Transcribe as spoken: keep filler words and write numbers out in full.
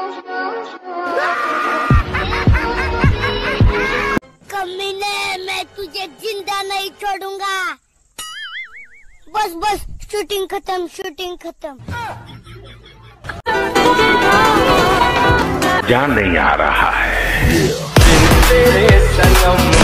कमीने, मैं तुझे जिंदा नहीं छोड़ूंगा। बस बस, शूटिंग खत्म, शूटिंग खत्म। जान नहीं आ रहा है। तेरे संगम